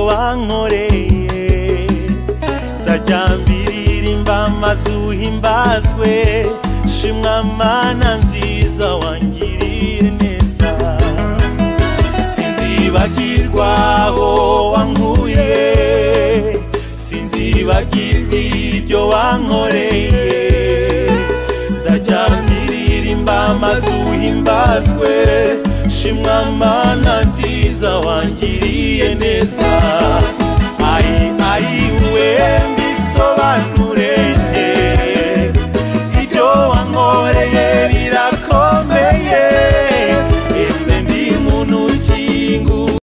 ibyo wankoreye nzajya mbiririmba maze uhimbazwe shimwa Mana nziza wangiriye neza sinzibagirwa aho wanguye sinzibagirwa ibyo wankoreye nzajya mbiririmba maze uhimbazwe shimwa Mana nziza wangiriye neza